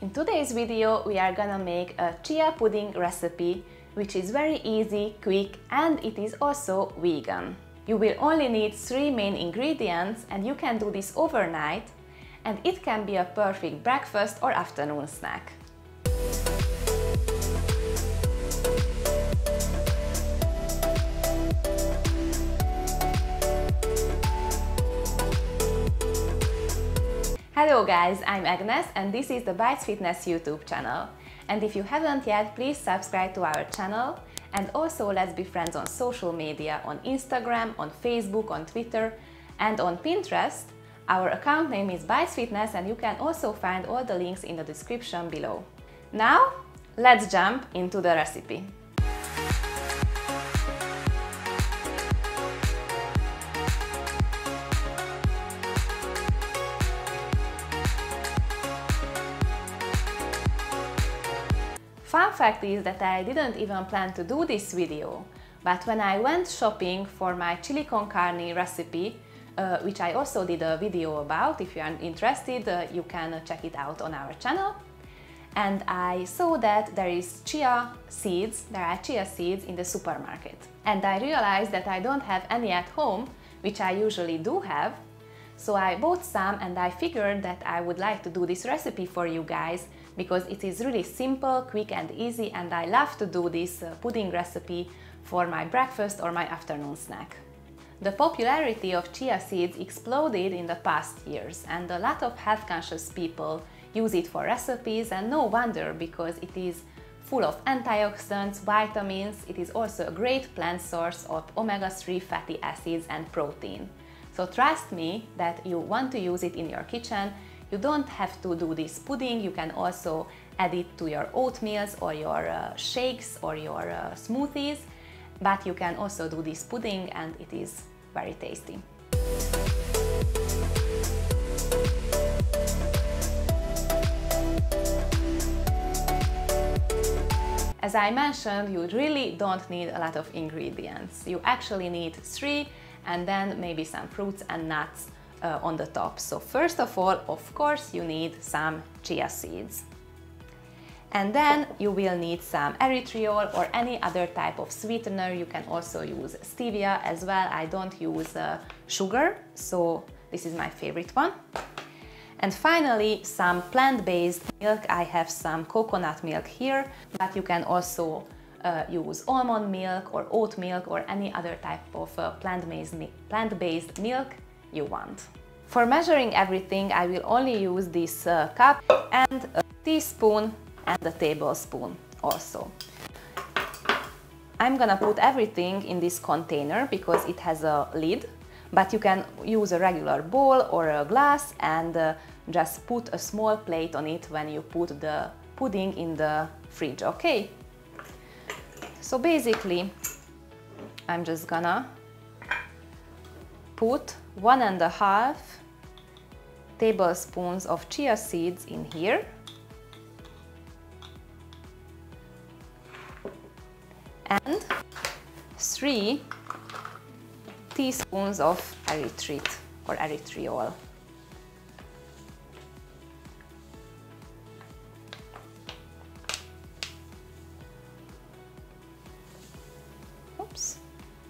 In today's video we are gonna make a chia pudding recipe, which is very easy, quick, and it is also vegan. You will only need 3 main ingredients and you can do this overnight, and it can be a perfect breakfast or afternoon snack. Hello guys, I'm Agnes and this is the Bites Fitness YouTube channel. And if you haven't yet, please subscribe to our channel, and also let's be friends on social media, on Instagram, on Facebook, on Twitter and on Pinterest. Our account name is Bites Fitness and you can also find all the links in the description below. Now, let's jump into the recipe. Fun fact is that I didn't even plan to do this video, but when I went shopping for my chili con carne recipe, which I also did a video about, if you are interested, you can check it out on our channel, and I saw that there are chia seeds in the supermarket. And I realized that I don't have any at home, which I usually do have, so I bought some and I figured that I would like to do this recipe for you guys because it is really simple, quick and easy, and I love to do this pudding recipe for my breakfast or my afternoon snack. The popularity of chia seeds exploded in the past years, and a lot of health-conscious people use it for recipes, and no wonder, because it is full of antioxidants, vitamins. It is also a great plant source of omega-3 fatty acids and protein. So trust me that you want to use it in your kitchen. You don't have to do this pudding, you can also add it to your oatmeals or your shakes or your smoothies, but you can also do this pudding and it is very tasty. As I mentioned, you really don't need a lot of ingredients. You actually need 3 and then maybe some fruits and nuts on the top. So first of all, of course, you need some chia seeds. And then you will need some erythritol or any other type of sweetener. You can also use stevia as well. I don't use sugar, so this is my favorite one. And finally, some plant-based milk. I have some coconut milk here, but you can also use almond milk or oat milk or any other type of plant-based milk you want. For measuring everything, I will only use this cup and a teaspoon and a tablespoon also. I'm gonna put everything in this container because it has a lid, but you can use a regular bowl or a glass and just put a small plate on it when you put the pudding in the fridge, okay? So basically, I'm just gonna put 1.5 tablespoons of chia seeds in here, and 3 teaspoons of erythrit or erythritol. Oops.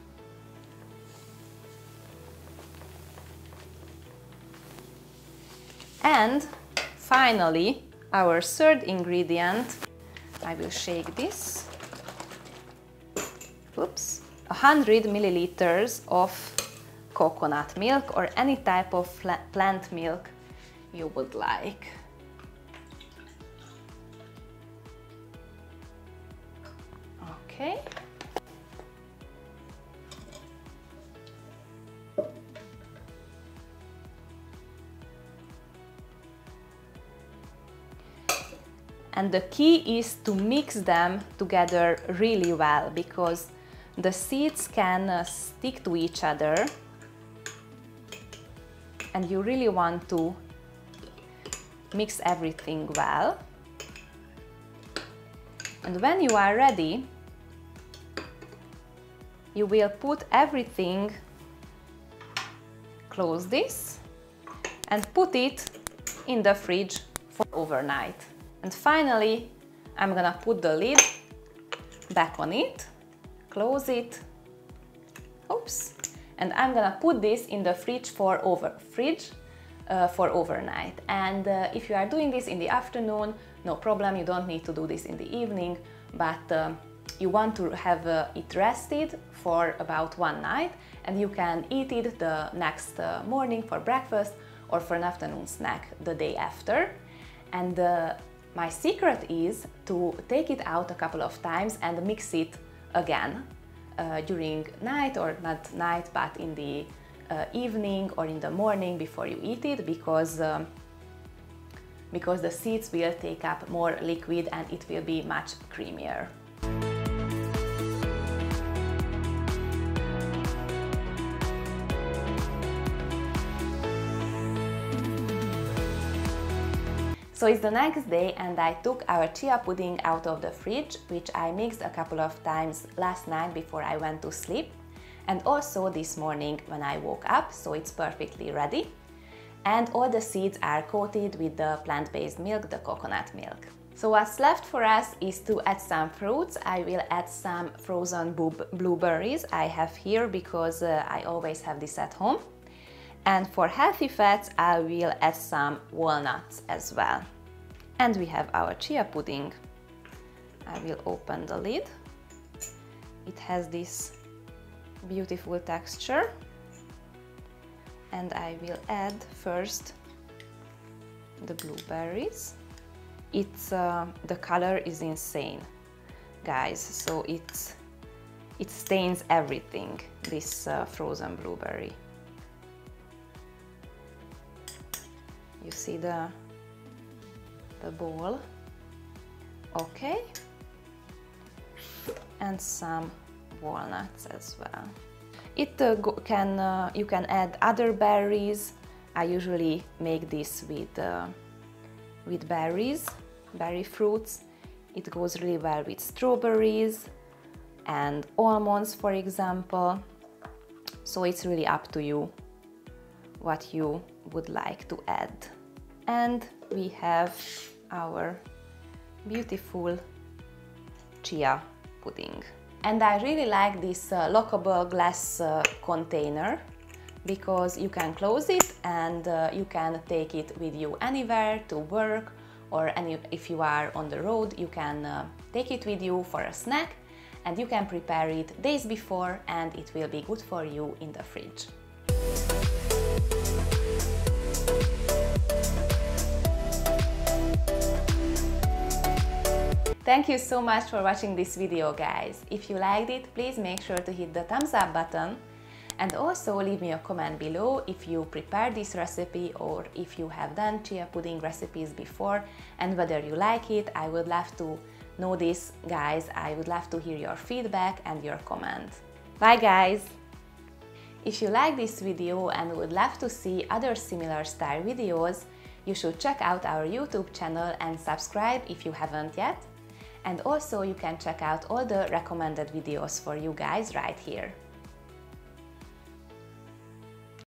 And finally, our third ingredient, I will shake this. Oops. 100 milliliters of coconut milk or any type of plant milk you would like. Okay. And the key is to mix them together really well, because the seeds can stick to each other and you really want to mix everything well. And when you are ready, you will put everything, close this and put it in the fridge for overnight. And finally, I'm gonna put the lid back on it, close it, oops, and I'm gonna put this in the fridge for overnight. And if you are doing this in the afternoon, no problem, you don't need to do this in the evening, but you want to have it rested for about one night, and you can eat it the next morning for breakfast or for an afternoon snack the day after. And my secret is to take it out a couple of times and mix it again during night, or not night, but in the evening or in the morning before you eat it, because the seeds will take up more liquid and it will be much creamier. So it's the next day and I took our chia pudding out of the fridge, which I mixed a couple of times last night before I went to sleep, and also this morning when I woke up, so it's perfectly ready. And all the seeds are coated with the plant-based milk, the coconut milk. So what's left for us is to add some fruits. I will add some frozen blueberries I have here because I always have this at home. And for healthy fats, I will add some walnuts as well. And we have our chia pudding. I will open the lid. It has this beautiful texture. And I will add first the blueberries. The color is insane, guys. So it stains everything, this frozen blueberry. You see the bowl, okay, and some walnuts as well. You can add other berries. I usually make this with berries, berry fruits. It goes really well with strawberries and almonds, for example. So it's really up to you what you would like to add. And we have our beautiful chia pudding. And I really like this lockable glass container because you can close it and you can take it with you anywhere to work, or if you are on the road, you can take it with you for a snack, and you can prepare it days before and it will be good for you in the fridge. Thank you so much for watching this video, guys. If you liked it, please make sure to hit the thumbs up button, and also leave me a comment below if you prepared this recipe or if you have done chia pudding recipes before and whether you like it. I would love to know this, guys. I would love to hear your feedback and your comment. Bye, guys! If you like this video and would love to see other similar style videos, you should check out our YouTube channel and subscribe if you haven't yet. And also you can check out all the recommended videos for you guys right here.